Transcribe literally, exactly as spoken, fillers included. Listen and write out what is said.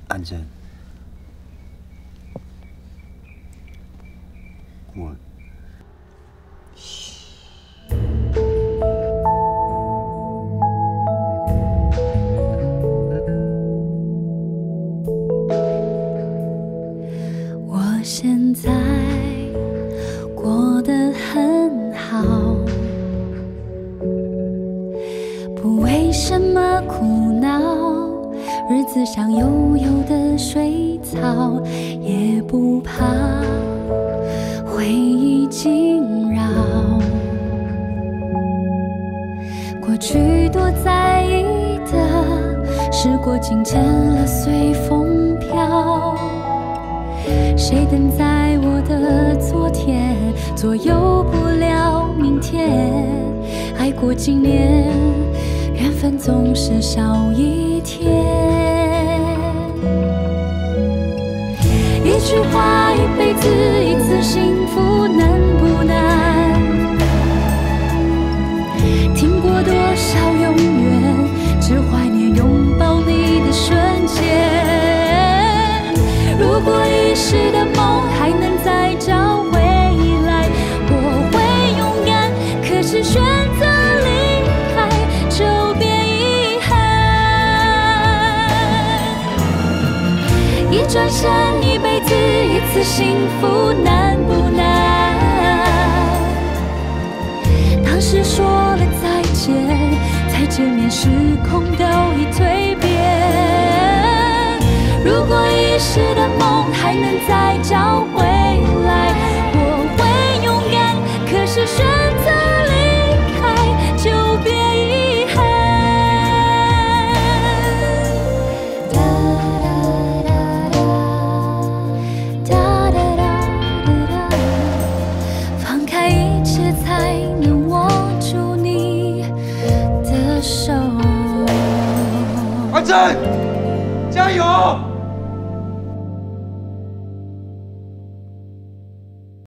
安贞，我。 现在过得很好，不为什么苦恼，日子像悠悠的水草，也不怕回忆惊扰。过去多在意的，时过境迁了，随风飘。 谁等在我的昨天，左右不了明天。爱过几年，缘分总是少一天。一句话，一辈子，一次幸福，难不难？听过多少永远，只怀念拥抱你的瞬间。 如果遗失的梦还能再找回来，我会勇敢。可是选择离开，就别遗憾。一转身，一辈子，一次幸福，难不难？当时说了再见，才见面时空都已蜕变。 如果遗失的梦还能再找回来，我会勇敢。可是选择离开，就别遗憾。哒哒哒哒哒哒，放开一切才能握住你的手。 安贞，加油！